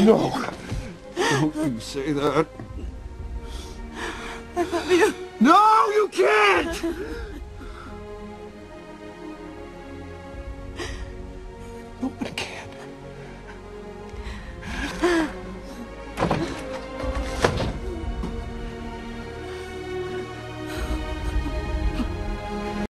No. Don't you say that. I love you. No, you can't!